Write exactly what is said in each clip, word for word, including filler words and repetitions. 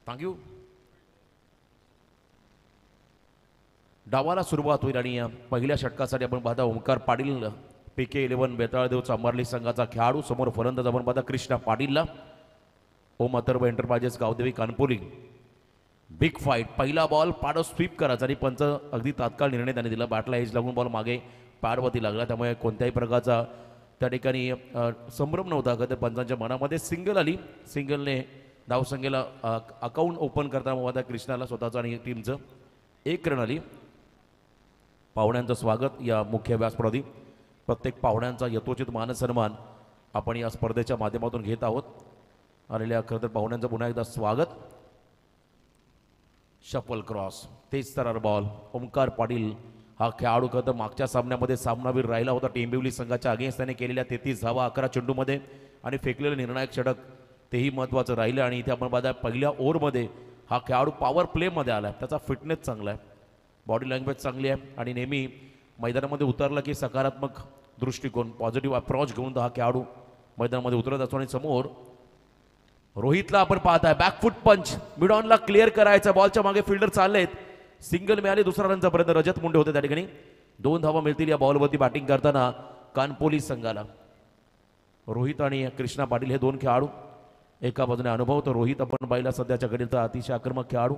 Thank you. डावाला सुरुवात होईल आणि पहिल्या षटकासाठी आपण पाहता Omkar Patil P K eleven Betaldev Chambharli संघाचा खेळाडू. समोर फलंदाज आपण पाहता कृष्णा पाटीलला. Om Atharva enterprises Gavdevi Kanpoli. Big fight. पहिला बॉल पाड स्वीप करायचा आणि पंच अगदी तात्काळ निर्णय त्याने दिला. बॅटला एज लागून बॉल मागे पारवती लागला, त्यामुळे कोणत्याही प्रकारचा त्या ठिकाणी संभ्रम नव्हता का. तर पंचांच्या मनामध्ये सिंगल आली. सिंगलने धावसंख्येला अकाउंट ओपन करताना पाहता कृष्णाला स्वतःचं आणि टीमचं एक रन आली. पाहुण्यांचं स्वागत या मुख्य व्यासपीठावरती. प्रत्येक पाहुण्यांचा यथोचित मानसन्मान आपण या स्पर्धेच्या माध्यमातून घेत आहोत. आलेल्या खरं तर पाहुण्यांचं पुन्हा एकदा स्वागत. शफल क्रॉस, तेज तरार बॉल. ओंकार पाटील हा खेळाडू खरं तर मागच्या सामन्यामध्ये सामनावीर राहिला होता. टेंबिवली संघाच्या अगेन्स्ट त्याने केलेल्या तेहतीस धावा अकरा चेंडूमध्ये आणि फेकलेलं निर्णायक षटक तेही महत्त्वाचं राहिलं. आणि इथे आपण पाहता पहिल्या ओव्हरमध्ये हा खेळाडू पॉवर प्लेमध्ये आला आहे. त्याचा फिटनेस चांगला आहे, बॉडी लँग्वेज चांगली आहे आणि नेहमी मैदानामध्ये उतरला की सकारात्मक दृष्टिकोन पॉझिटिव्ह अप्रोच घेऊन हा खेळाडू मैदानामध्ये उतरत असतो. आणि समोर रोहितला आपण पाहताय बॅकफुट पंच. मिडॉनला क्लिअर करायचा, बॉलच्या मागे फिल्डर चाललेत. सिंगल मिळाली. दुसरा रनचा प्रयत्न. रजत मुंडे होते त्या ठिकाणी. दोन धावा मिळतील या बॉलवरती बॅटिंग करताना कानपोली संघाला. रोहित आणि कृष्णा पाटील हे दोन खेळाडू. एका बाजूने अनुभव तर रोहित आपण पाहिला सध्याच्या घडीचा अतिशय आक्रमक खेळाडू.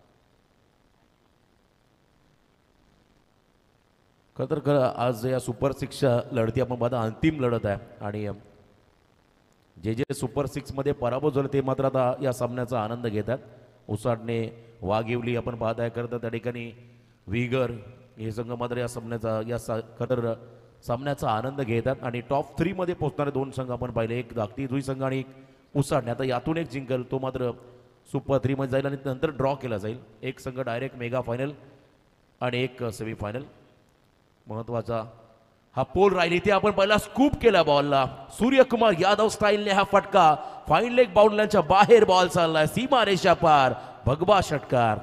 खरं तर खरं आज या सुपर सिक्सच्या लढती आपण पाहता अंतिम लढत आहे आणि जे जे सुपर सिक्समध्ये पराभव झाले ते मात्र आता या सामन्याचा आनंद घेतात. उसाटणे, वाघिवली आपण पाहताय. खरं तर त्या ठिकाणी विगर हे संघ मात्र या सामन्याचा या सा खतर सामन्याचा आनंद घेतात. आणि टॉप थ्रीमध्ये पोहोचणारे दोन संघ आपण पाहिले, एक धाकटी दुई संघ आणि एक उसाटणे. आता यातून एक जिंकल तो मात्र सुपर थ्रीमध्ये जाईल आणि नंतर ड्रॉ केला जाईल. एक संघ डायरेक्ट मेगा फायनल आणि एक सेमीफायनल. महत्वाचा हा पोल राहील. इथे आपण पहिला स्कूप केला बॉलला. सूर्यकुमार यादव स्टाईलने हा फटका फाईन लेग बाउंड्रीच्या बाहेर बॉल चाललाय सीमा रेषा पार. भगवा षटकार.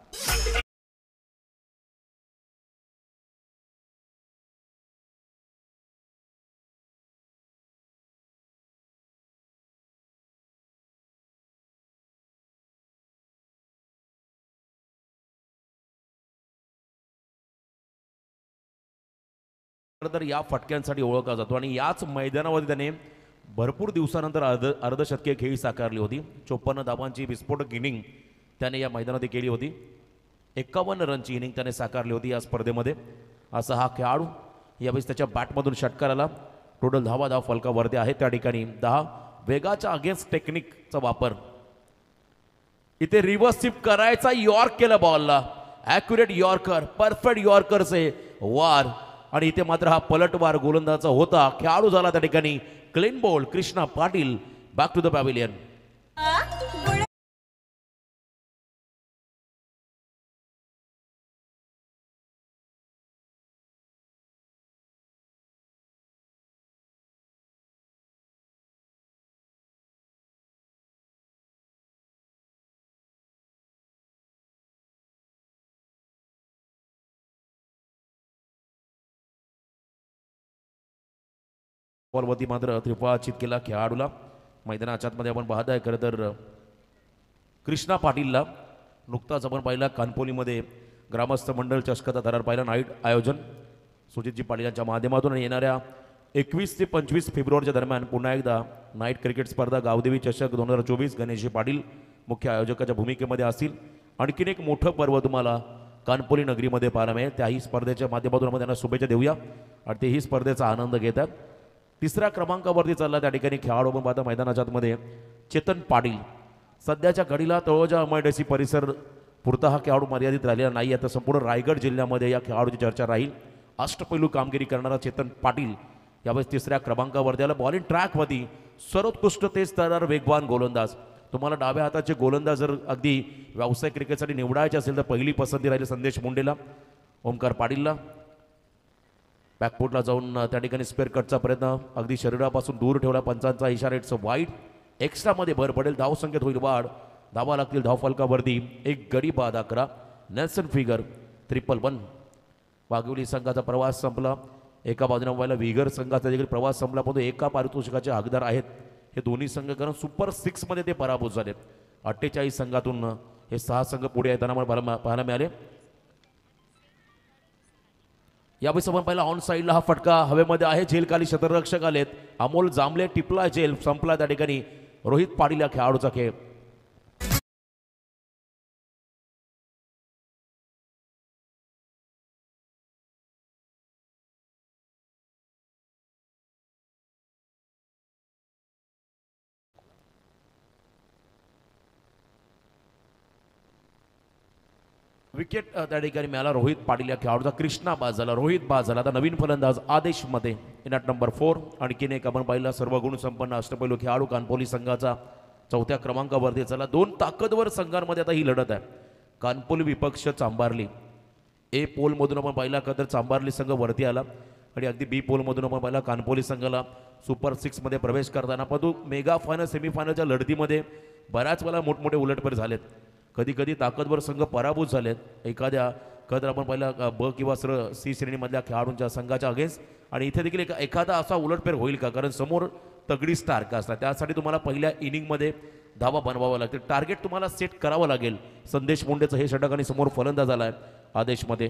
तर या फटक्यांसाठी ओळखला जातो आणि याच मैदानावरती त्याने भरपूर दिवसानंतर अर्ध अर्धशतकीय खेळी साकारली होती. चोपन्न धावांची विस्फोटक इनिंग त्याने या मैदानात केली होती. एकावन्न रनची इनिंग त्याने साकारली होती या स्पर्धेमध्ये. असा हा खेळाडू यावेळेस त्याच्या बॅटमधून षटकार आला. टोटल धावा धाव फलकावरती आहे. त्या ठिकाणी दहा. वेगाच्या अगेन्स्ट टेक्निकचा वापर. इथे रिव्हर्स स्वीप करायचा. यॉर्क केला बॉलला. ॲक्युरेट यॉर्कर, परफेक्ट यॉर्करचे वार. आणि इथे मात्र हा पलटवार गोलंदाजा होता. खेळाडू झाला त्या ठिकाणी clean ball. Krishna Patil back to the pavilion. बॉलवरती मात्र त्रिफळाचित केला खेळाडूला. मैदानाच्या आतमध्ये आपण पाहताय खरं तर कृष्णा पाटीलला. नुकताच आपण पाहिला कानपोलीमध्ये ग्रामस्थ मंडळ चषकाचा थरार पाहिला. नाईट आयोजन सुजितजी पाटील यांच्या माध्यमातून. आणि येणाऱ्या एकवीस ते पंचवीस फेब्रुवारीच्या दरम्यान पुन्हा एकदा नाईट क्रिकेट स्पर्धा गावदेवी चषक दोन हजार चोवीस गणेशजी पाटील मुख्य आयोजकाच्या भूमिकेमध्ये असतील. आणखीन एक मोठं पर्व तुम्हाला कानपोली नगरीमध्ये पाहायला मिळेल. त्याही स्पर्धेच्या माध्यमातून आपण त्यांना शुभेच्छा देऊया आणि तेही स्पर्धेचा आनंद घेतात. तिसऱ्या क्रमांकावरती चालला त्या ठिकाणी खेळाडू पण पाहता मैदानाच्या आतमध्ये चेतन पाटील. सध्याच्या घडीला तळोजा एमआयडीसी परिसर पुरता हा खेळाडू मर्यादित राहिलेला नाही. आता संपूर्ण रायगड जिल्ह्यामध्ये या खेळाडूची चर्चा राहील. अष्टपैलू कामगिरी करणारा चेतन पाटील यावेळेस तिसऱ्या क्रमांकावरती आला. बॉलिंग ट्रॅकवरती सर्वोत्कृष्ट तेज तरार वेगवान गोलंदाज. तुम्हाला डाव्या हाताचे गोलंदाज जर अगदी व्यावसायिक क्रिकेटसाठी निवडायचे असेल तर पहिली पसंती राहिली संदेश मुंडेला, ओंकार पाटीलला. बॅकफुटला जाऊन त्या ठिकाणी स्पेअर कटचा प्रयत्न अगदी शरीरापासून दूर ठेवला. पंचांचा इशारा. इट्स वाईट. एक्स्ट्रामध्ये भर पडेल. धावसंख्येत होईल वाढ. धावा लागतील धावफलकावरती. एक गडी बाद अकरा. Nelson figure triple one. वाघिवली संघाचा प्रवास संपला. एका बाजूने व्हायला विगर संघाचा देखील प्रवास संपला. परंतु एका पारितोषिकाचे हकदार आहेत हे दोन्ही संघ, कारण सुपर सिक्समध्ये ते पराभूत झाले. अठ्ठेचाळीस संघातून हे सहा संघ पुढे येताना मला पाहायला पाहायला मिळाले. यावेळी आपण पहिला ऑन साईडला हा फटका हवेमध्ये आहे. झेलखाली शतरक्षक आलेत. अमोल जांभळे टिपला झेल संपला त्या ठिकाणी रोहित पाटील या खेळाडूचा खेळ. विकेट त्या ठिकाणी मिळाला रोहित पाटील या खेळाडूचा. कृष्णा बाद झाला, रोहित बाद झाला. आता नवीन फलंदाज आदेश मध्ये इनॅट नंबर फोर. आणखीन एक आपण पाहिला सर्व गुण संपन्न अष्टपैलू खेळाडू कानपोली संघाचा चौथ्या क्रमांकावरती चला. दोन ताकदवर संघांमध्ये आता ही लढत आहे. कानपोली विपक्ष चांबारली. ए पोल मधून आपण पाहिला का तर चांबारली संघ वरती आला आणि अगदी बी पोल मधून आपण पाहिला कानपोली संघाला सुपर सिक्स मध्ये प्रवेश करताना. परंतु मेगा फायनल सेमीफायनलच्या लढतीमध्ये बऱ्याच वेळा मोठमोठे उलटफेर झालेत. कधी कधी ताकदवर संघ पराभूत झालेत एखाद्या कदर आपण पाहिला ब किंवा सर सी श्रेणीमधल्या खेळाडूंच्या संघाच्या अगेन्स्ट. आणि इथे देखील एक एखादा असा उलटफेर होईल का, कारण समोर तगडी स्टार्क असतात. त्यासाठी तुम्हाला पहिल्या इनिंगमध्ये धावा बनवावा लागते. टार्गेट तुम्हाला सेट करावं लागेल. संदेश मुंडेचं हे षटक आणि समोर फलंदाज आला आहे आदेशमध्ये.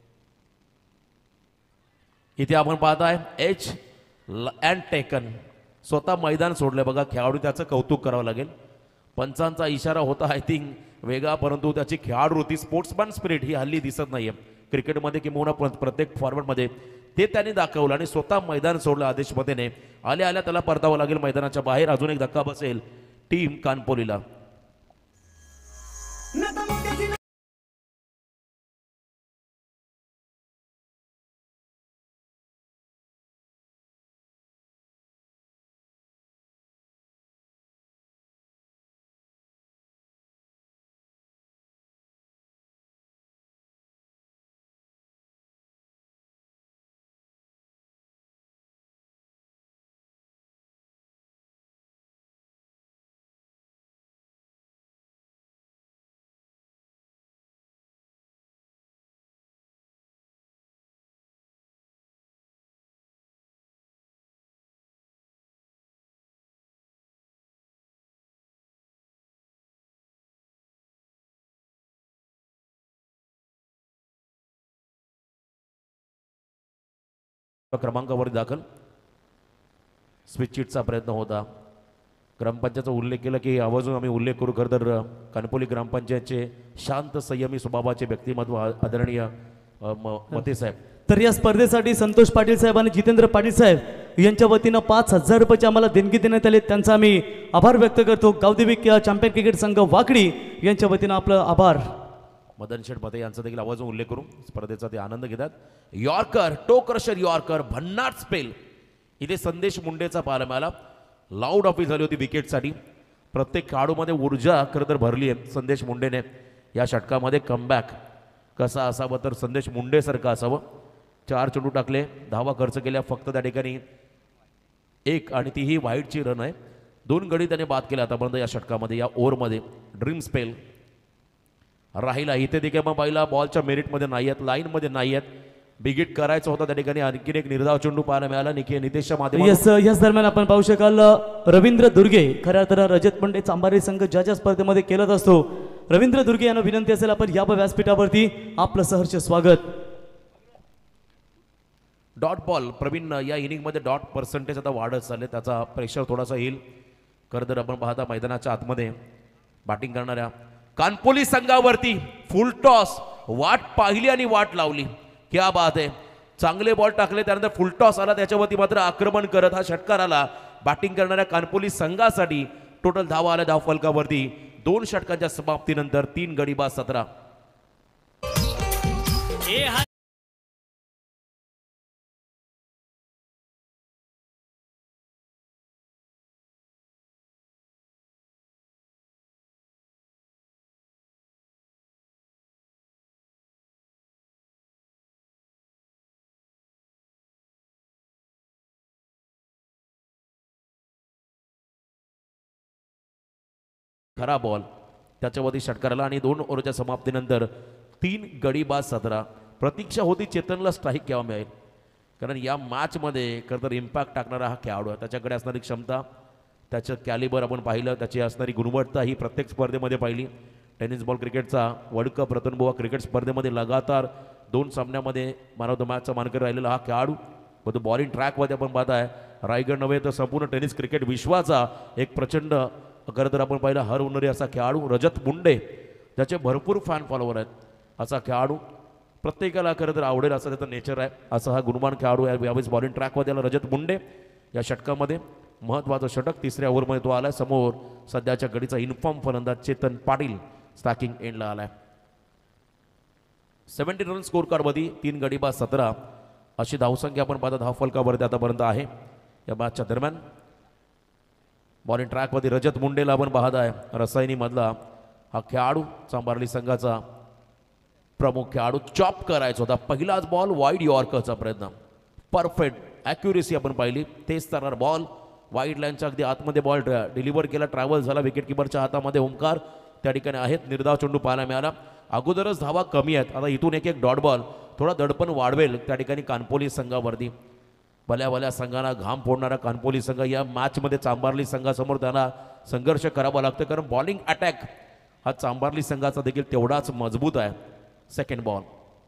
इथे आपण पाहताय एच अँड टेकन स्वतः मैदान सोडलंय बघा. खेळाडू त्याचं कौतुक करावं लागेल. पंचांचा इशारा होता आय थिंक वेगळा, परंतु त्याची खेळाडू होती. स्पोर्ट्समॅन स्पिरिट ही हल्ली दिसत नाहीये क्रिकेटमध्ये किंवा प्रत्येक फॉर्मॅटमध्ये. ते त्यांनी दाखवलं आणि स्वतः मैदान सोडलं आदेशमतेने. आल्या आल्या त्याला परतावं लागेल मैदानाच्या बाहेर. अजून एक धक्का बसेल टीम कानपोलीला. क्रमांकावर दाखल स्विच चिटचा प्रयत्न होता. ग्रामपंचायतचा उल्लेख केला की आवर्जून आम्ही उल्लेख करू. खरं तर कानपोली ग्रामपंचायतचे शांत संयमी स्वभावाचे व्यक्तिमत्व आदरणीय मते साहेब. तर या स्पर्धेसाठी संतोष पाटील साहेब आणि जितेंद्र पाटील साहेब यांच्या वतीनं पाच हजार रुपयाची आम्हाला देणगी देण्यात आली. त्यांचा आम्ही आभार व्यक्त करतो. गावदेवी चॅम्पियन क्रिकेट संघ वाकडी यांच्या वतीनं आपलं आभार. मदन शेठ मते यांचा देखील आवाज उल्लेख करू. स्पर्धेचा ते आनंद घेतात. यॉर्कर टो क्रशर यॉर्कर भन्नाट स्पेल. इथे संदेश मुंडेचा पाहायला मिळाला. लाऊड अपील झाली होती विकेटसाठी. प्रत्येक खेळाडूमध्ये ऊर्जा खरं तर भरली आहे संदेश मुंडेने. या षटकामध्ये कमबॅक कसा असावं तर संदेश मुंडेसारखं असावं. चार चेंडू टाकले, धावा खर्च केल्या फक्त त्या ठिकाणी एक, आणि तीही वाईटची रन आहे. दोन गडी त्याने बाद केल्या आतापर्यंत या षटकामध्ये या ओव्हरमध्ये. ड्रीम स्पेल राहिला. इथे देखील मग पाहिला बॉलच्या मेरिटमध्ये नाही आहेत, लाईनमध्ये नाही आहेत. बिगिट करायचं होता त्या ठिकाणी. आणखीन एक निर्धाव चेंडू पाहायला मिळाला निके नितेशच्या माध्यमातून. यस याच दरम्यान आपण पाहू शकाल रवींद्र दुर्गे. खऱ्या तर रजत पंडे चांबारी संघ ज्या ज्या स्पर्धेमध्ये केलत असतो, रवींद्र दुर्गे यांना विनंती असेल आपण या व्यासपीठावरती आपलं सहर्ष स्वागत. डॉट बॉल प्रवीण या इनिंगमध्ये डॉट पर्सेंटेज आता वाढत चालले. त्याचा प्रेशर थोडासा येईल. खरं तर आपण पाहता मैदानाच्या आतमध्ये बॅटिंग करणाऱ्या कानपोली संघावरती फुल टॉस. वाट पाहिली आणि वाट लावली. क्या बात आहे. चांगले बॉल टाकले त्यानंतर फुल टॉस आला. त्याच्यावरती मात्र आक्रमण करत हा षटकार आला बॅटिंग करणाऱ्या कानपोली संघासाठी. टोटल धावा आल्या धाव फलकावरती. दोन षटकांच्या समाप्तीनंतर तीन गडी बाद सतरा. खरा बॉल त्याच्यावरती षटकाराला आणि दोन ओव्हरच्या समाप्तीनंतर तीन गडी बाद सतरा. प्रतीक्षा होती चेतनला स्ट्राईक केव्हा मिळेल, कारण या मॅचमध्ये खरं तर इम्पॅक्ट टाकणारा हा खेळाडू आहे. त्याच्याकडे असणारी क्षमता त्याचं कॅलिबर आपण पाहिलं, त्याची असणारी गुणवत्ता ही प्रत्येक स्पर्धेमध्ये पाहिली. टेनिस बॉल क्रिकेटचा वर्ल्ड कप रतनबुवा क्रिकेट स्पर्धेमध्ये लगातार दोन सामन्यामध्ये मॅन ऑफ द मॅचचा मानकरी राहिलेला हा खेळाडू. पण तो बॉलिंग ट्रॅकमध्ये आपण पाहताय रायगड नव्हे तर संपूर्ण टेनिस क्रिकेट विश्वाचा एक प्रचंड खरं तर आपण पाहिलं हरवणारी असा खेळाडू रजत मुंडे, ज्याचे भरपूर फॅन फॉलोवर आहेत. असा खेळाडू प्रत्येकाला खरं तर आवडेल असं त्याचं नेचर आहे. असा हा गुणवान खेळाडू आहे. यावेळेस बॉलिंग ट्रॅकमध्ये आला रजत मुंडे. या षटकामध्ये महत्त्वाचं षटक तिसऱ्या ओव्हरमध्ये तो आला. समोर सध्याच्या गडीचा इन्फॉर्म फलंदाज चेतन पाटील स्टॅकिंग एंडला आलाय. सेव्हन्टी रन स्कोर कार्डमध्ये तीन गडी बाद सतरा अशी धावसंख्या आपण पाहता धाव फलकावरती आतापर्यंत आहे या मॅचच्या दरम्यान. बॉलिंग ट्रॅकमध्ये रजत मुंडेला आपण पाहत आहे. रसायनीमधला हा खेळाडू चांबारली संघाचा प्रमुख खेळाडू. चॉप करायचा होता पहिलाच बॉल वाईड यॉर्करचा प्रयत्न. परफेक्ट ॲक्युरेसी आपण पाहिली. तेच तर बॉल वाईड लाईनच्या अगदी आतमध्ये बॉल डिलिव्हर केला. ट्रॅव्हल झाला. विकेट किपरच्या हातामध्ये ओंकार त्या ठिकाणी आहेत. निर्धाव चेंडू पाहायला मिळाला. अगोदरच धावा कमी आहेत. आता इथून एक एक डॉट बॉल थोडा दडपण वाढवेल त्या ठिकाणी कानपोली संघावरती. भल्या भल्या संघाला घाम फोडणारा कानपोली संघ या मॅचमध्ये चांबारली संघासमोर त्यांना संघर्ष करावा लागतो, कारण बॉलिंग अटॅक हा चांबारली संघाचा देखील तेवढाच मजबूत आहे. सेकंड बॉल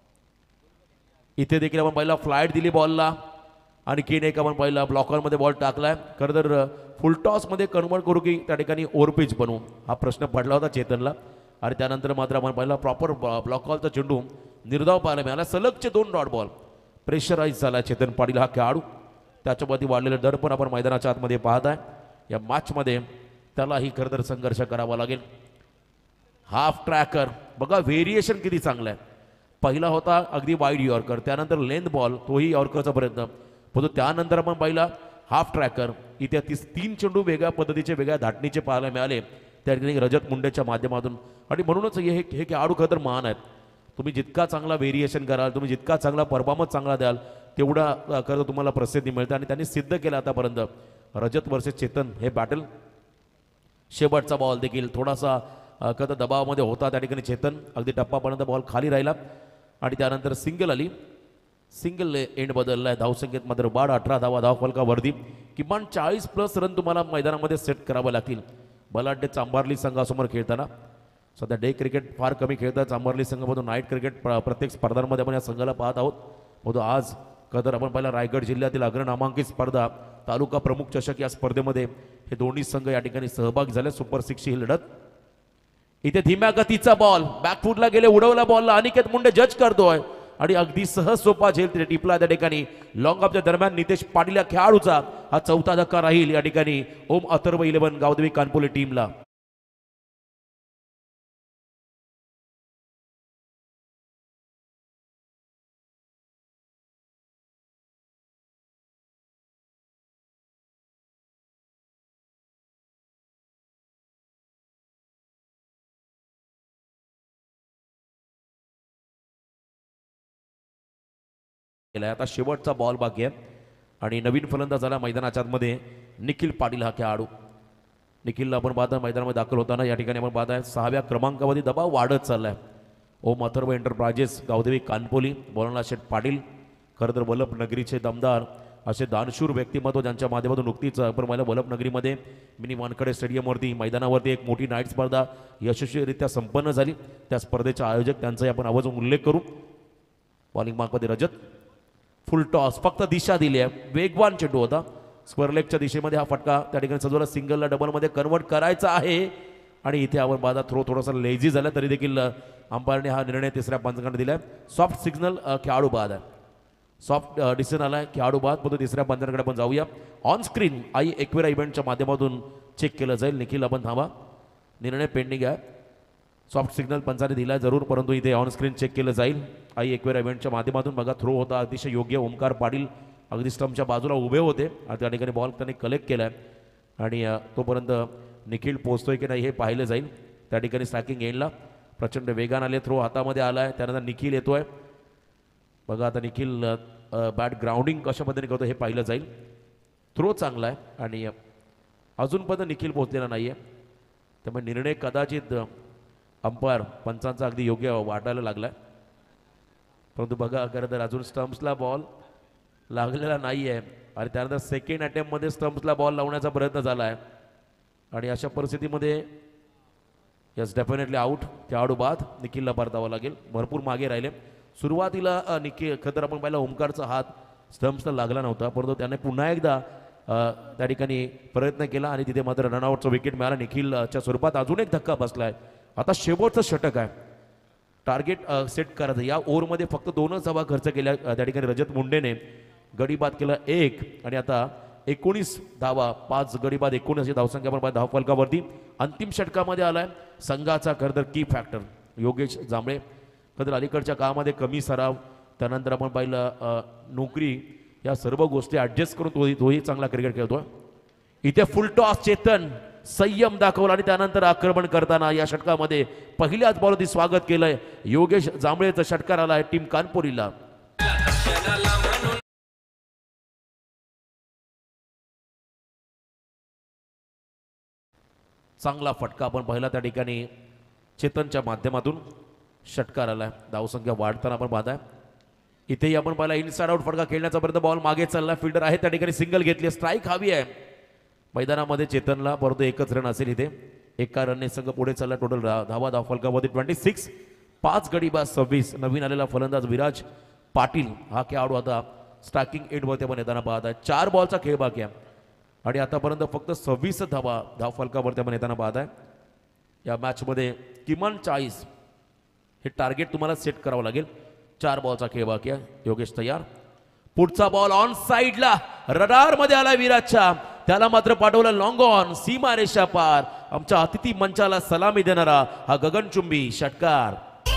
इथे देखील आपण पहिला फ्लाईट दिली बॉलला. आणखीन एक आपण पहिला ब्लॉकरमध्ये बॉल टाकलाय. खरं तर फुलटॉसमध्ये कन्वर्ट करू की त्या ठिकाणी ओव्हरपिच बनवू हा प्रश्न पडला होता चेतनला. आणि त्यानंतर मात्र आपण पहिला प्रॉपर ब्लॉकॉलचा चेंडू निर्धाव पाहायला मिळाला. सलगचे दोन डॉट बॉल प्रेशराईज झाला चेतन पाटील हा खेळाडू. त्याच्यावरती वाढलेलं दडपण आपण मैदानाच्या आतमध्ये पाहत आहे. या मॅचमध्ये त्यालाही खरं तर संघर्ष करावा लागेल. हाफ ट्रॅकर बघा व्हेरिएशन किती चांगलं आहे. पहिला होता अगदी वाईड यॉर्कर, त्यानंतर लेंथ बॉल तोही यॉर्करचा प्रयत्न, परंतु त्यानंतर आपण पाहिला हाफ ट्रॅकर. इथे तीस तीन चेंडू वेगळ्या पद्धतीचे वेगळ्या धाटणीचे पाहायला मिळाले त्या ठिकाणी रजत मुंडेच्या माध्यमातून. आणि म्हणूनच हे हे खेळाडू खरं तर महान आहेत. तुम्ही जितका चांगला व्हेरिएशन कराल, तुम्ही जितका चांगला परफॉर्मन्स चांगला द्याल, तेवढा खरं तर तुम्हाला प्रसिद्धी मिळते. आणि त्यांनी सिद्ध केलं आतापर्यंत. रजत वर्सेस चेतन हे बॅटल. शेवटचा बॉल देखील थोडासा खरं दबावामध्ये होता त्या ठिकाणी चेतन. अगदी टप्पापर्यंत बॉल खाली राहिला आणि त्यानंतर सिंगल आली. Single end बदललाय. धावसंख्येत मात्र बाद अठरा धावा धाव फलकावरती. किमान चाळीस प्लस रन तुम्हाला मैदानामध्ये सेट करावे लागतील बलाढ्य चांबारली संघासमोर खेळताना. सध्या डे क्रिकेट फार कमी खेळतात चांबारली संघामधून. नाईट क्रिकेट प्रत्येक स्पर्धांमध्ये आपण या संघाला पाहत आहोत. परंतु आज कदर आपण पहिला रायगड जिल्ह्यातील अग्रनामांकित स्पर्धा तालुका प्रमुख चषक या स्पर्धेमध्ये हे दोन्ही संघ या ठिकाणी सहभागी झाले. सुपर सिक्सची ही लढत. इथे धीम्या गतीचा बॉल बॅकफुटला गेले, उडवला बॉलला. अनिकेत मुंडे जज करतोय आणि अगदी सहज सोपा झेल तिथे टिपला त्या ठिकाणी. लॉंग ऑफच्या दरम्यान नितेश पाटील या खेळाडूचा हा चौथा धक्का राहील या ठिकाणी ओम अथर्व इलेव्हन गावदेवी कानपोली टीमला. आता शेवटचा बॉल बाकी आहे आणि नवीन फलंदाज आला मैदानाच्या आतमध्ये निखिल पाटील हा खेळाडू. निखिलला आपण पाहता मैदानामध्ये दाखल होताना या ठिकाणी आपण पाहताय सहाव्या क्रमांकावरती दबाव वाढत चाललाय. ओम अथर्व एंटरप्राइजेस गावदेवी कानपोली. बोलणा शेठ पाटील खरं तर वल्लभ नगरीचे दमदार असे दानशूर व्यक्तिमत्व ज्यांच्या माध्यमातून नुकतीच आपण मला वल्लभ नगरीमध्ये मिनी वानखडे स्टेडियमवरती मैदानावरती एक मोठी नाईट स्पर्धा यशस्वीरित्या संपन्न झाली. त्या स्पर्धेचे आयोजक त्यांचाही आपण आवर्जून उल्लेख करू. बॉलिंग मार्कमध्ये रजत. फुल टॉस फक्त दिशा दिली आहे. वेगवान चेंडू होता. स्क्वेअरलेगच्या दिशेमध्ये हा फटका त्या ठिकाणी सजवला. सिंगलला डबलमध्ये कन्वर्ट करायचा आहे आणि इथे आपण बाधा थ्रो थोडासा लेझी झाला तरी देखील अंपायरने हा निर्णय तिसऱ्या पंचांकडे दिलाय. सॉफ्ट सिग्नल खेळाडू बाद आहे. सॉफ्ट डिसिजन आलाय खेळाडू बाद. परंतु तिसऱ्या पंचांकडे आपण जाऊया. ऑन स्क्रीन आई एक्वेरा इव्हेंटच्या माध्यमातून चेक केलं जाईल. निखिल आपण थांबा. निर्णय पेंडिंग आहे. सॉफ्ट सिग्नल पंचाने दिला जरूर, परंतु इथे ऑन स्क्रीन चेक केलं जाईल. आई एक्वेरा इव्हेंटच्या माध्यमातून बघा थ्रो होता अतिशय योग्य. ओमकार पाटील अगदी स्टंपच्या बाजूला उभे होते आणि त्या ठिकाणी बॉल त्यांनी कलेक्ट केला आहे आणि तोपर्यंत निखिल पोहोचतोय की नाही हे पाहिलं जाईल. त्या ठिकाणी स्ट्रायकिंग एंडला प्रचंड वेगान आले. थ्रो हातामध्ये आला आहे. त्यानंतर निखिल येतोय. बघा आता निखिल बॅट ग्राउंडिंग कशा पद्धतीने करतो हे पाहिलं जाईल. थ्रो चांगला आहे आणि अजूनपर्यंत निखिल पोहोचलेला नाही आहे. त्यामुळे निर्णय कदाचित अंपायर पंचांचा अगदी योग्य वाटायला लागला आहे. परंतु बघा खरं तर अजून स्टम्प्सला बॉल लागलेला नाही आहे आणि त्यानंतर सेकंड अटेम्प्टमध्ये स्टम्प्सला बॉल लावण्याचा प्रयत्न झाला आहे. आणि अशा परिस्थितीमध्ये यस डेफिनेटली आउट. खेळाडू बाद. निखिलला परतावं लागेल. भरपूर मागे राहिले. सुरुवातीला अ, निखिल खरं तर आपण पाहिला ओमकारचा हात स्टम्प्सला लागला नव्हता, परंतु त्याने पुन्हा एकदा अ, त्या ठिकाणी प्रयत्न केला आणि तिथे मात्र रनआउटचं विकेट मिळाला. निखिलच्या स्वरूपात अजून एक धक्का बसलाय. आता शेवटचं षटक आहे. टार्गेट सेट करायचं. या ओव्हरमध्ये फक्त दोनच धावा खर्च केल्या अ, त्या ठिकाणी रजत मुंडेने. गडी बाद केला एक आणि आता एकोणीस धावा, पाच गडी बाद एकोणीस अशी धावसंख्या पण धाव फलकावरती. अंतिम षटकामध्ये आलाय संघाचा खरं तर की फॅक्टर योगेश जांभळे. खरं तर अलीकडच्या काळामध्ये कमी सराव, त्यानंतर आपण पाहिलं अ, नोकरी, या सर्व गोष्टी ॲडजस्ट करून तोही तोही चांगला क्रिकेट खेळतोय. इथे फुल टॉस चेतन संयम दाखवला आणि त्यानंतर आक्रमण करताना या षटकामध्ये पहिल्याच बॉलवरती स्वागत केलंय योगेश जांभळेचं. षटकार आलाय टीम कानपुरीला. चांगला फटका आपण पहिला त्या ठिकाणी चेतनच्या माध्यमातून षटकार आलाय. धावसंख्या वाढताना आपण पाहताय. इथेही आपण पाहिला इनसाइड आउट फटका खेळण्याचा पर्यंत बॉल मागे चालला. फिल्डर आहे त्या ठिकाणी सिंगल घेतली. स्ट्राईक हवी आहे मैदानामध्ये चेतनला, परंतु एकच रन असेल इथे. एका रनने संघ पुढे चालला. टोटल धावा धाव फलकामध्ये ट्वेंटी सिक्स. पाच गडी बाद सव्वीस. नवीन आलेला फलंदाज विराज पाटील हा खेळाडू आता स्ट्रायकिंग एंडवरती आपण येताना पाहत आहे. चार बॉलचा खेळ बाकी आहे आणि आतापर्यंत फक्त सव्वीस धावा धाव फलकावरती आपण येताना पाहत आहे. या मॅचमध्ये किमान चाळीस हे टार्गेट तुम्हाला सेट करावं लागेल. चार बॉलचा खेळ बाकी आहे. योगेश तयार. पुढचा बॉल ऑन साइडला रडार मध्ये आला विराजच्या. त्याला मात्र पाठवलं लॉंग ऑन सीमा रेषा पार. आमच्या अतिथी मंचाला सलामी देणारा हा गगनचुंबी षटकार.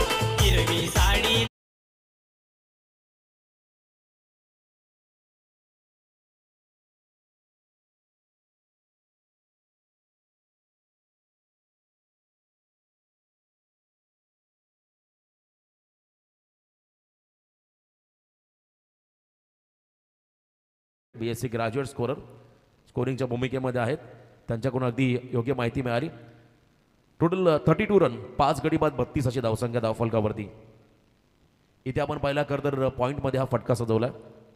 B S C graduate scorer स्कोरिंगच्या भूमिकेमध्ये आहेत. त्यांच्याकडून अगदी योग्य माहिती मिळाली. टोटल थर्टी टू रन, पाच गडी बाद बत्तीस अशी धावसंख्या धावफलकावरती. इथे आपण पाहिला खरं तर पॉईंटमध्ये हा फटका सजवला.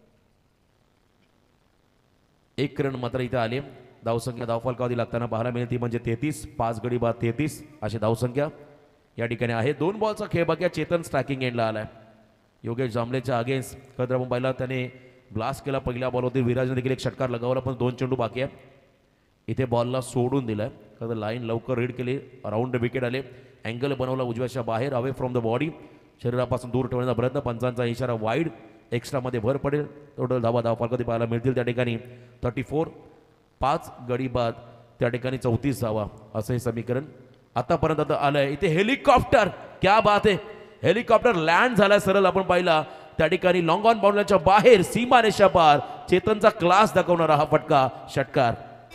एक रन मात्र इथे आले. धावसंख्या धावफलकावरती लागताना पाहायला मिळते म्हणजे तेहतीस. पाच गडी बाद तेहतीस अशी धावसंख्या या ठिकाणी आहे. दोन बॉलचा खेळ बाकी आहे. चेतन स्ट्रायकिंग एंडला आलाय. योगेश जांभळेच्या अगेन्स्ट खरं तर आपण पाहिला त्याने ब्लास्ट केला पहिल्या बॉलवरती. विराजने देखील एक षटकार लगावला, पण दोन चेंडू बाकी आहे. इथे बॉलला सोडून दिलाय. खरं लाईन लवकर रीड केली. राऊंड विकेट आले. अँगल बनवला उजव्याच्या बाहेर, अवे फ्रॉम द बॉडी, शरीरापासून दूर ठेवण्याचा प्रयत्न. पंचांचा इशारा वाईड. एक्स्ट्रामध्ये भर पडेल. टोटल धावा धाव फलकावरती पाहायला मिळतील त्या ठिकाणी थर्टी फोर. पाच गडी बाद त्या ठिकाणी चौतीस धावा असं हे समीकरण आतापर्यंत आता आलंय. इथे हेलिकॉप्टर, क्या बात आहे. हेलिकॉप्टर लँड झाला सरळ आपण पाहिला त्या ठिकाणी लॉंग ऑन बाउंड्रीच्या बाहेर सीमा रेषा पार. चेतनचा क्लास दाखवणारा हा फटका षटकार.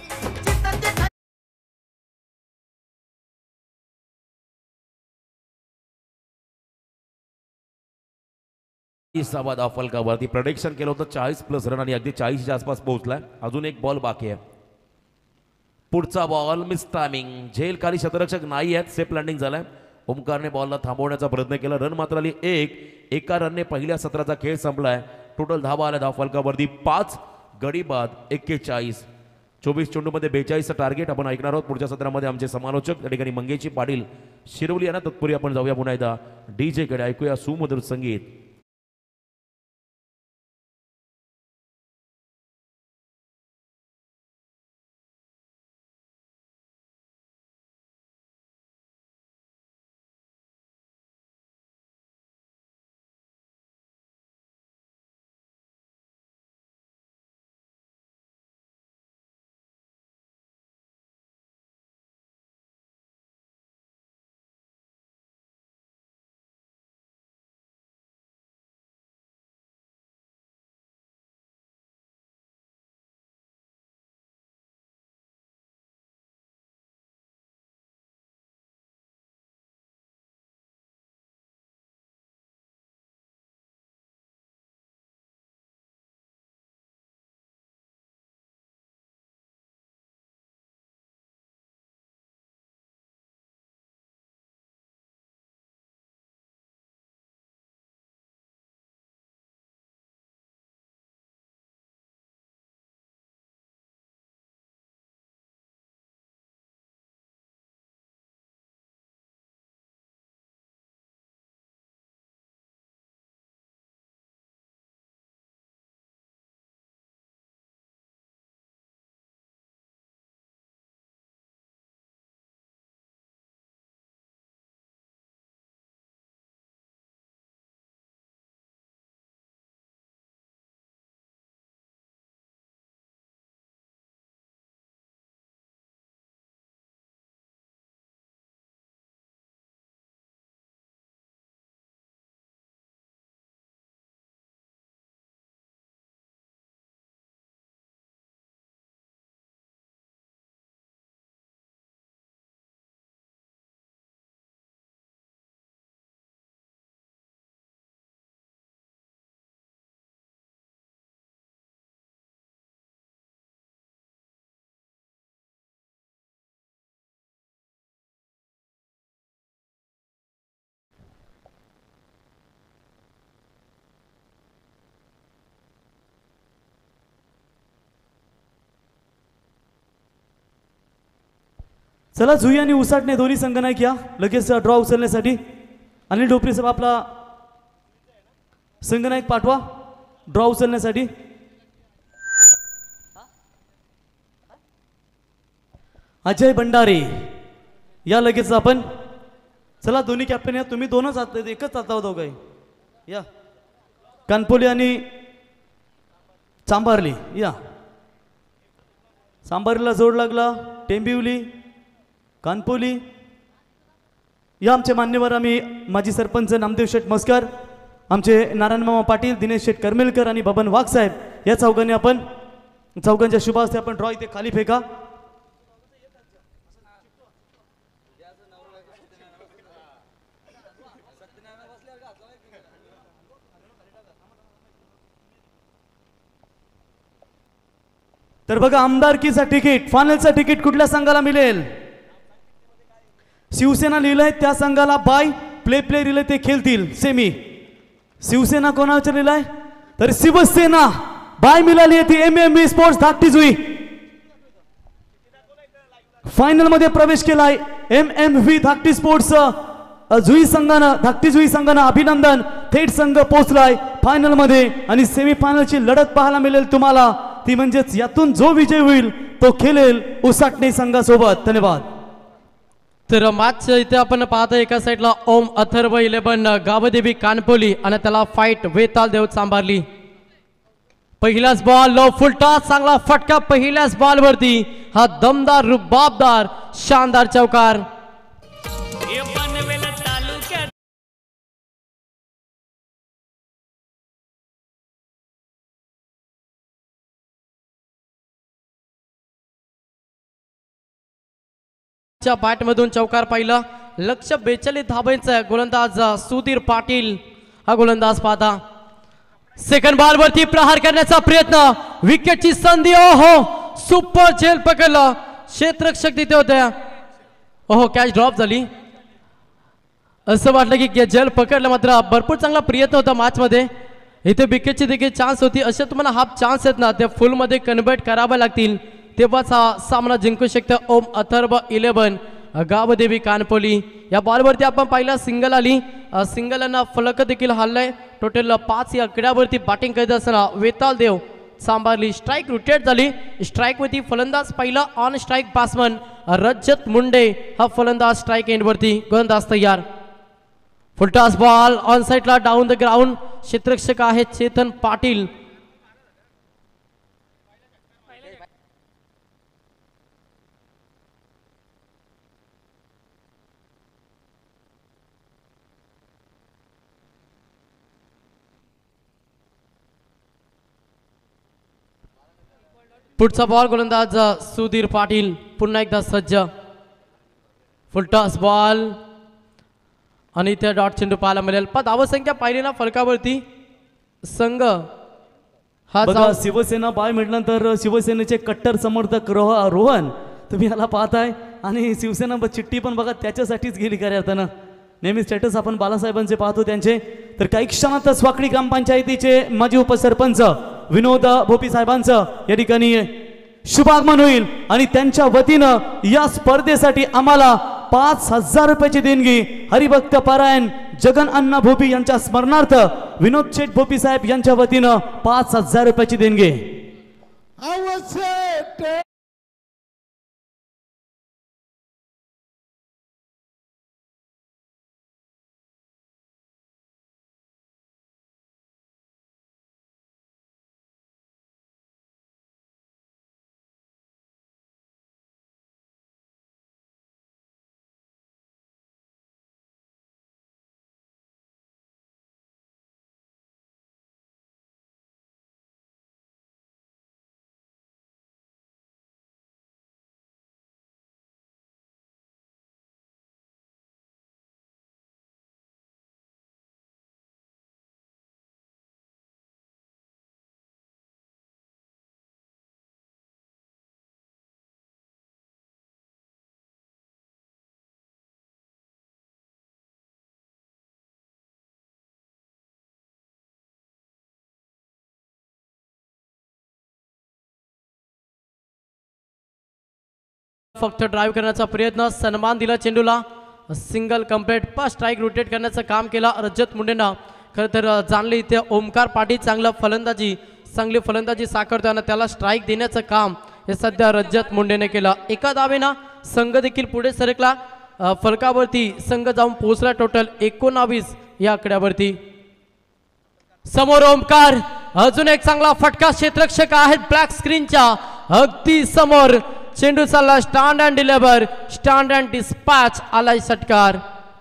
धाव फलकावरती प्रोडिक्शन केलं होतं चाळीस प्लस रन आणि अगदी चाळीसच्या आसपास पोहोचलाय. अजून एक बॉल बाकी आहे. पुढचा बॉल मिस टायमिंग. झेल खाली शतरक्षक नाही आहेत. सेफ लँडिंग झालाय. ओमकारने बॉलला थांबवण्याचा प्रयत्न केला. रन मात्र आली एक. एका रनने पहिल्या सत्राचा खेळ संपलाय. टोटल धावा आल्या धाव फलकावरती पाच गडी बाद एक्केचाळीस. चोवीस चेंडूमध्ये बेचाळीसचं टार्गेट आपण ऐकणार आहोत. पुढच्या सत्रामध्ये आमचे समालोचक त्या ठिकाणी मंगेशी पाटील शिरवली यांना. तत्पूर्वी आपण जाऊया पुन्हा एकदा डीजे कडे. ऐकूया सुमधुर संगीत. चला जुई आणि उसाटणे दोन्ही संघ नाही या लगेच ड्रॉ उचलण्यासाठी. अनिल ढोपरे साहेब आपला संघ नायक पाठवा ड्रॉ उचलण्यासाठी. अजय भंडारे या लगेच आपण. चला दोन्ही कॅप्टन या तुम्ही दोनच आहात एकच आता दोघं या. कानपोली आणि चांभारली या. सांबारीला जोड लागला टेंबिवली कानपोली या. आमचे मान्यवर आम्ही माजी सरपंच नामदेव शेठ मस्कर, आमचे नारायण मामा पाटील, दिनेश शेठ करमेलकर आणि बबन वाघ साहेब या चौघांनी आपण चौघांच्या शुभ हस्ते आपण ड्रॉ इथे खाली फेका. तर बघा आमदारकीचं तिकीट फायनलचं तिकीट कुठल्या संघाला मिळेल. शिवसेना लिहिलंय त्या संघाला बाय, प्ले प्ले लिहिलंय ते खेळतील सेमी. शिवसेना कोणाचं लिहिलंय तर शिवसेना बाय मिळाली ती एम एम व्ही स्पोर्ट्स धाकटी जुई फायनल मध्ये प्रवेश केलाय. M M V Dhakti sports Jui संघानं धाकटी जुई संघानं अभिनंदन. थेट संघ पोहोचलाय फायनल मध्ये आणि सेमी फायनलची लढत पाहायला मिळेल तुम्हाला. ती म्हणजेच यातून जो विजय होईल तो खेळेल उसाटणे संघासोबत. धन्यवाद. तर मॅच इथे आपण पाहतो एका साईडला ओम अथर्व इलेव्हन गावदेवी कानपोली आणि त्याला फाईट वेताल देव सांभारली. पहिलाच बॉल लो फुलटा चांगला फटका पहिल्याच बॉल वरती. हा दमदार रुबाबदार शानदार चौकार. बॅट मधून चौकार पाहिला. लक्ष बेचाळीस धाबांचा गोलंदाज सुधीर पाटील हा गोलंदाज पाहता. सेकंड बॉल वरती प्रहार करण्याचा प्रयत्न, विकेटची संधी. ओहो सुपर झेल पकडला, क्षेत्ररक्षक तिथे होत्या. ओहो कॅच ड्रॉप झाली. असं वाटलं की झेल पकडलं, मात्र भरपूर चांगला प्रयत्न होता मॅच मध्ये. इथे विकेटची देखील चान्स होती. असे तुम्हाला हाफ चान्स आहेत ना ते फुल मध्ये कन्वर्ट करावे लागतील तेव्हाच हा सामना जिंकू शकतो. ओम अथर्व इलेव्हन गावदेवी कानपोली या बॉलवरती आपण पाहिला सिंगल आली. सिंगलना फलक देखील हल्लाय. टोटल पाच या आकड्यावरती बॅटिंग करीत असताना वेताल देव सांभारली. स्ट्राईक रोटेट झाली. स्ट्राईक वरती फलंदाज पहिला on strike batsman Rajat Munde हा फलंदाज स्ट्राईक एंड वरती गोलंदाज तयार. फुलटॉस बॉल ऑन साइडला डाऊन द ग्राउंड. क्षेत्ररक्षक आहेत चेतन पाटील. पुढचा बॉल गोलंदाज सुधीर पाटील पुन्हा एकदा सज्ज. फुलटॉस बॉल आणि त्या डॉट चेंडू पाहायला मिळेल. पण धावसंख्या पाहिली ना फलकावरती संघ हा बघा शिवसेना बाय म्हटल्यानंतर शिवसेनेचे कट्टर समर्थक रोह रोहन तुम्ही याला पाहताय आणि शिवसेना चिठ्ठी पण बघा त्याच्यासाठीच गेली खऱ्या अर्थानं. नेहमी स्टेटस आपण बालासाहेबांचे पाहतो त्यांचे. तर काही क्षणातच वाकडी ग्रामपंचायतीचे माजी उपसरपंच विनोद भोपी साहेबांचं या ठिकाणी शुभागमन होईल आणि त्यांच्या वतीनं या स्पर्धेसाठी आम्हाला पाच हजार रुपयाची देणगी हरिभक्त पारायण जगन अण्णा भोपी यांच्या स्मरणार्थ विनोद शेठ भोपी साहेब यांच्या वतीनं पाच हजार रुपयाची देणगी. फक्त ड्राईव्ह करण्याचा प्रयत्न, सन्मान दिला चेंडूला, सिंगल कंप्लीट, पाच स्ट्राईक रोटेट करण्याचं काम केला रजत मुंडेंना. खरं तर जाणले इथे ओमकार पाटील चांगलं फलंदाजी चांगली फलंदाजी साकारताना त्याला स्ट्राईक देण्याचं काम हे सध्या रजत मुंडेने केलं. एका धावेनं संघ देखील पुढे सरकला, फलकावरती संघ जाऊन पोहोचला टोटल एकोणावीस या आकड्यावरती. समोर ओमकार, अजून एक चांगला फटका, क्षेत्ररक्षक आहेत ब्लॅक स्क्रीनच्या अगदी समोर. चेंडू चालला stand and deliver, stand and dispatch आलाय षटकार.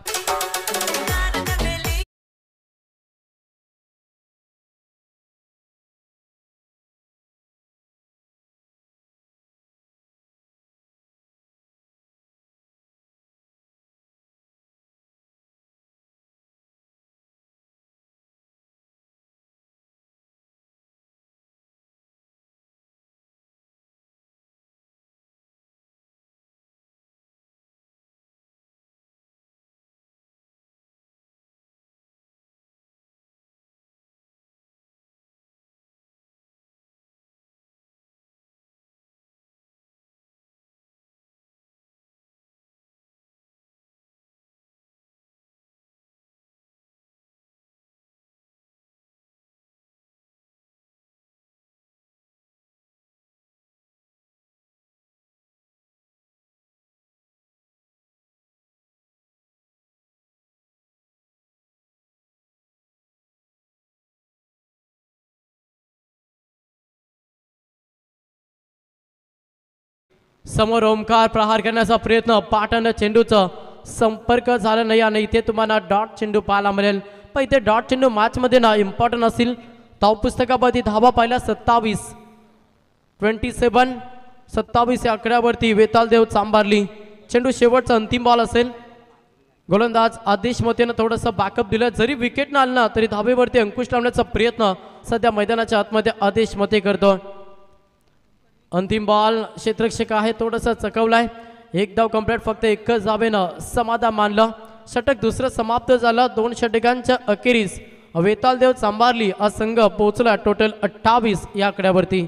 समोर ओमकार प्रहार करण्याचा प्रयत्न, पाटण चेंडूचा संपर्क झाला नाही आणि इथे तुम्हाला डॉट चेंडू पाहायला मिळेल. पण इथे डॉट चेंडू मॅच मध्ये ना इम्पॉर्टंट असेल. धाव पुस्तकावरती धावा पाहिला सत्तावीस ट्वेंटी सेवन सत्तावीस या आकड्यावरती वेताल देव चांभारली. चेंडू शेवटचा अंतिम बॉल असेल. गोलंदाज आदेश मतेनं थोडंसं बॅकअप दिलं, जरी विकेट न आलं ना तरी धावेवरती अंकुश लावण्याचा प्रयत्न सध्या मैदानाच्या आतमध्ये आदेश मते करतो. अंतिम बॉल क्षेत्ररक्षक आहे थोडंसं चकवलाय. एक धाव कंप्लीट, फक्त एकच धावेनं समाधान मानलं. षटक दुसरं समाप्त झालं. दोन षटकांच्या अखेरीस वेताल देव चांभारली हा संघ पोहोचला टोटल अठ्ठावीस या आकड्यावरती.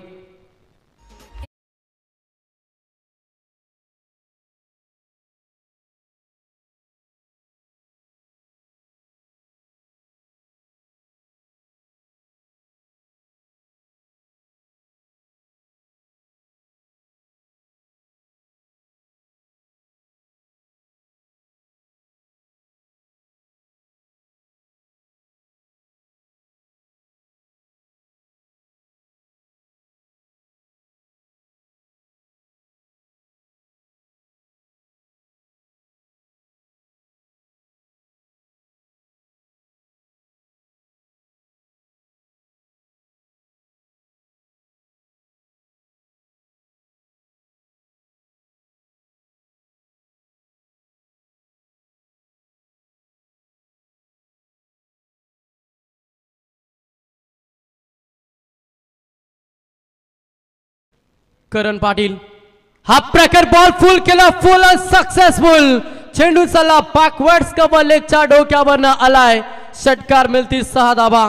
करण पाटील हा प्रकार बॉल फुल केला, फुल सक्सेसफुल. चेंडू चालला बॅकवर्ड्स कव्हर लेगच्या डोक्यावरनं आलाय. षटकार मिळतील सहा धावा.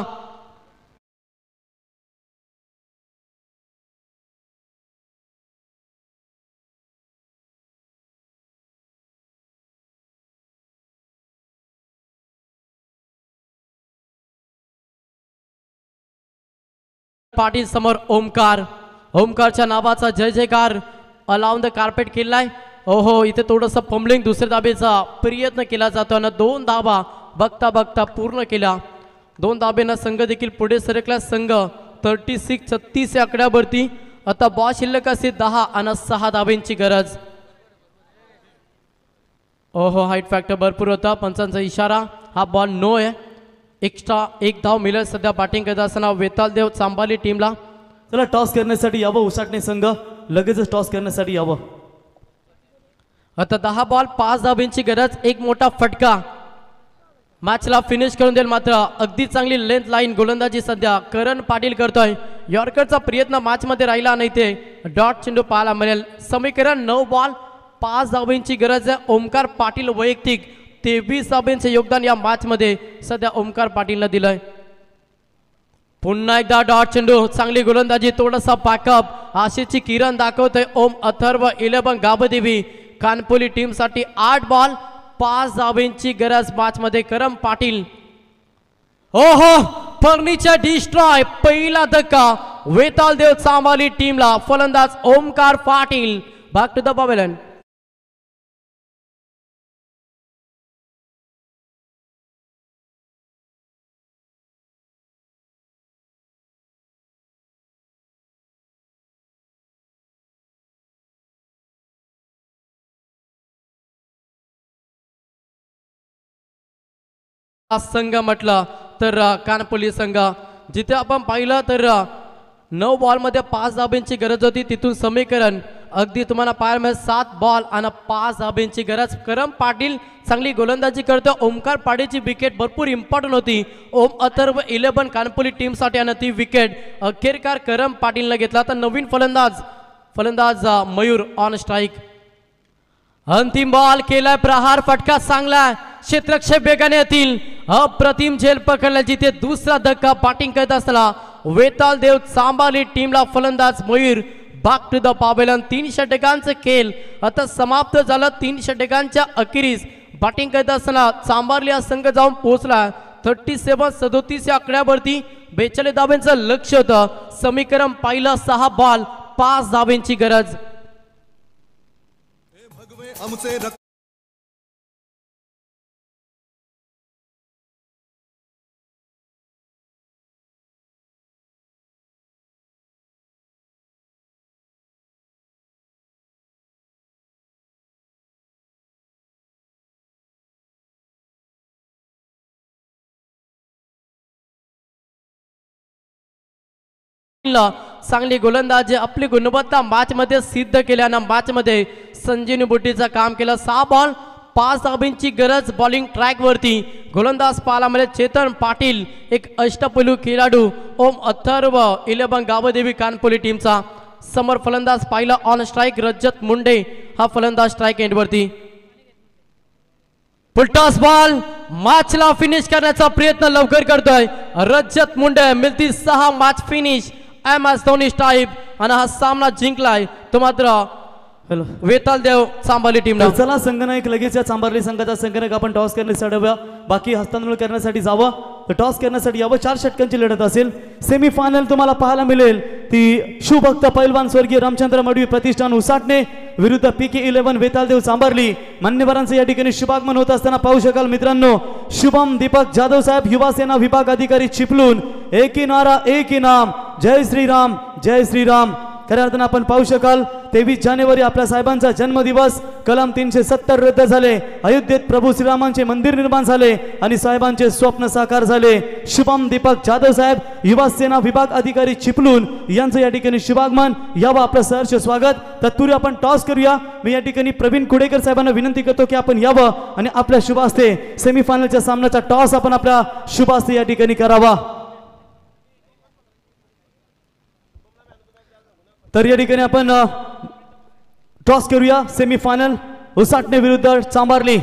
पाटील समोर ओमकार, ओमकारच्या नावाचा जय जयकार अलाउन द कार्पेट केलाय. ओहो, इथे थोडंसं फंबलिंग दुसऱ्या धाबेचा प्रयत्न केला जातो आणि दोन धाबा बघता बघता पूर्ण केला. दोन धाबेनं संघ देखील पुढे सरकला. संघ थर्टी सिक्स छत्तीस या आकड्यावरती. आता बॉल शिल्लक असे दहा आणि सहा धाब्यांची गरज. ओहो, हाईट फॅक्टर भरपूर होता. पंचांचा इशारा, हा बॉल नो आहे. एक्स्ट्रा एक धाव मिळेल सध्या बॅटिंग करत असताना वेताल देव चांभारली टीमला. चला टॉस करण्यासाठी यावं उसाटणे संघ, लगेचच टॉस करण्यासाठी यावं. आता दहा बॉल पाच धाब्यांची गरज. एक मोठा फटका मॅचला फिनिश करून देईल. मात्र अगदी चांगली लेंथ लाईन गोलंदाजी सध्या करण पाटील करतोय. यॉर्करचा प्रयत्न मॅच मध्ये राहिला नाही, ते डॉट चेंडू पाहायला मिळेल. समीकरण नऊ बॉल पाच धाब्यांची गरज आहे. ओमकार पाटील वैयक्तिक तेवीस धाब्यांचे योगदान या मॅच मध्ये सध्या ओमकार पाटीलला दिलंय. पुन्हा एकदा डॉट चेंडू चांगली गोलंदाजी थोडासा पॅकअप आशेची किरण दाखवतोय ओम अथर्व इलेवन गाबदेवी कानपोली टीम साठी आठ बॉल पाच धाब्यांची गरज मॅच मध्ये करम पाटील ओहो फर्निचर डिस्ट्रॉय पहिला धक्का वेताल देव चांभाली टीमला फलंदाज Omkar Patil back to the pavilion संघ म्हटलं तर कानपोली संघ जिथे आपण पाहिलं तर नऊ बॉल मध्ये पाच धाब्यांची गरज होती तिथून समीकरण अगदी तुम्हाला पाहायला मिळेल सात बॉल आणि पाच धाब्यांची गरज करम पाटील चांगली गोलंदाजी करतो ओमकार पाटीलची विकेट भरपूर इम्पॉर्टंट होती ओम अथर्व इलेवन कानपोली टीम साठी आणि ती विकेट अखेरकार करम पाटीलने घेतला तर नवीन फलंदाज फलंदाज मयूर ऑन स्ट्राईक अंतिम बॉल केलाय प्रहार फटका चांगला क्षेत्रक्षेप वेगाने येतील अप्रतिम झेल पकडला जिथे दुसरा धक्का बॅटिंग करत असताना वेताल देव चांभाली टीमला फलंदाज Mayur back to the pavilion तीन षटकांचं खेळ आता समाप्त झालं तीन षटकांच्या अखेरीस बॅटिंग करत असताना चांभारली हा संघ जाऊन पोहोचला थर्टी सेवन सदोतीस या आकड्यावरती बेचाळीस धाब्यांचं लक्ष होतं समीकरण पाहिलं सहा बॉल पाच धाब्यांची गरज हमसे चांगली गोलंदाजी आपली गुणवत्ता मॅच मध्ये सिद्ध केल्यानं मॅच मध्ये संजीवनी बुटीचं काम केलं सहा बॉल पाच धाब्यांची गरज बॉलिंग ट्रॅक वरती गोलंदाज पाहायला मिळेल चेतन पाटील एक अष्टपैलू खेळाडू ओम अथर्व इलेवन गावदेवी कानपोली टीमचा समोर फलंदाज पाहिला ऑन स्ट्राईक रजत मुंडे हा फलंदाज स्ट्राईक एंड वरती पुलटॉस बॉल मॅचला फिनिश करण्याचा प्रयत्न लवकर करतोय रजत मुंडे मिळती सहा match finish M S Dhoni type आणि हा सामना जिंकलाय तो मात्र हॅलो वेताल देव चांभाली टीम तर चला संघनायक लगेच या चांभारली संघाचा संघनायक आपण टॉस करण्यासाठी हव्या बाकी हस्तांतरण करण्यासाठी जावं तर टॉस करण्यासाठी यावं चार षटकांची लढत असेल सेमी फायनल तुम्हाला पाहायला मिळेल ती शिवभक्त पैलवान स्वर्गीय रामचंद्र मडवी प्रतिष्ठान उसाटणे विरुद्ध पी के इलेव्हन वेतालदेव चांभारली मान्यवरांचं या ठिकाणी शुभागमन होत असताना पाहू शकाल मित्रांनो शुभम दीपक जाधव साहेब युवा सेना विभाग अधिकारी चिपलून एक ही नारा एक ही नाम जय श्रीराम जय श्रीराम खऱ्या अर्थानं आपण पाहू शकाल तेवीस जानेवारी आपल्या साहेबांचा जन्मदिवस कलम तीनशे सत्तर रद्द झाले अयोध्येत प्रभू श्रीरामांचे मंदिर निर्माण झाले आणि साहेबांचे स्वप्न साकार झाले शुभम दीपक जाधव साहेब युवा सेना विभाग अधिकारी चिपलून यांचं या ठिकाणी शुभागमन यावं आपलं सहर्ष स्वागत तत्पूर्वी आपण टॉस करूया मी या ठिकाणी प्रवीण कुडेकर साहेबांना विनंती करतो की आपण यावं आणि आपल्या शुभास्ते सेमीफायनलच्या सामन्याचा टॉस आपण आपल्या शुभास्ते या ठिकाणी करावा तर या ठिकाणी आपण टॉस करूया सेमीफायनल उसाटणे विरुद्ध चांभारली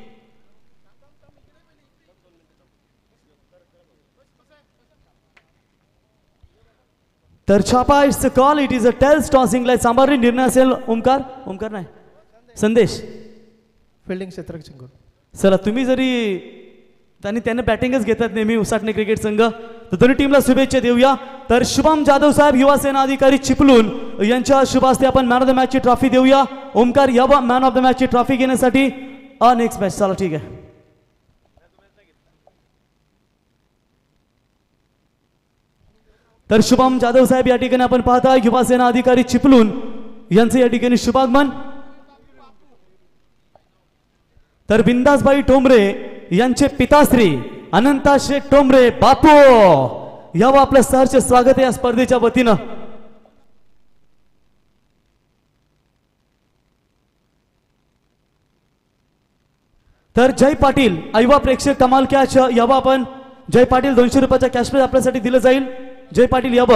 तर छापा it's a call it is a tails tossing like चांभारली निर्णय असेल ओमकार ओमकार नाही संदेश फिल्डिंग क्षेत्र चला तुम्ही जरी त्यांनी त्यांना बॅटिंगच घेतात नेहमी उसाटणे क्रिकेट संघ तर दोन्ही टीमला शुभेच्छा देऊया तर शुभम जाधव साहेब युवा सेना अधिकारी चिपलून यांच्या शुभ हस्ते आपण मॅन ऑफ द मॅचची ट्रॉफी देऊया ओमकार यावा मॅन ऑफ द मॅचची ट्रॉफी घेण्यासाठी नेक्स्ट मॅच चला ठीक आहे तर शुभम जाधव साहेब या ठिकाणी आपण पाहता युवा सेना अधिकारी चिपलून यांचे या ठिकाणी शुभागमन तर बिंदासबाई ठोंबरे यांचे पिताश्री अनंता शेख टोंबरे बापू यावं आपलं सहर्ष स्वागत आहे या स्पर्धेच्या वतीनं तर जय पाटील आयवा प्रेक्षक कमाल कॅच यावं आपण जय पाटील दोनशे रुपयाचा कॅश प्राइज आपल्यासाठी दिलं जाईल जय पाटील यावं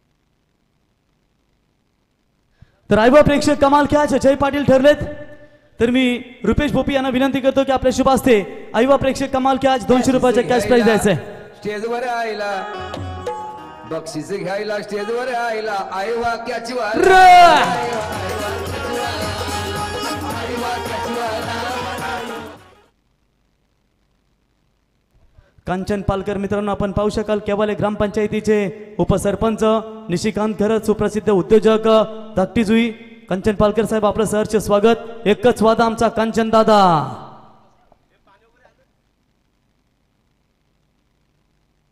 तर आयवा प्रेक्षक कमाल कॅच जय पाटील ठरलेत तर मी रुपेश भोपी यांना विनंती करतो की आपल्या शुभ हस्ते आईवा प्रेक्षक कमाल की आज दोनशे रुपयाचा कॅश प्राइज द्यायचा आहे. स्टेजवर आईला बक्षीस घ्यायला स्टेजवर आईला आई वाक्याची वाट कांचन पालकर मित्रांनो, आपण पाहू शकाल केवाले ग्रामपंचायतीचे उपसरपंच निशिकांत खरत, सुप्रसिद्ध उद्योजक धाकटी जुई कांचन पालकर साहेब, आपलं सहर्ष स्वागत. एकच वादा आमचा कांचन दादा.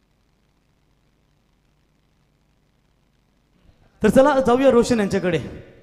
तर चला जाऊया रोशन यांच्याकडे.